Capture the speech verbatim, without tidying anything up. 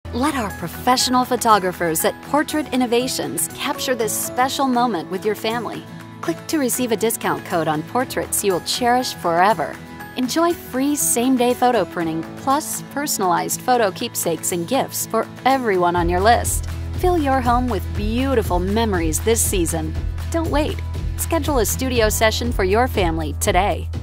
Let our professional photographers at Portrait Innovations capture this special moment with your family. Click to receive a discount code on portraits you will cherish forever. Enjoy free same-day photo printing, plus personalized photo keepsakes and gifts for everyone on your list. Fill your home with beautiful memories this season. Don't wait. Schedule a studio session for your family today.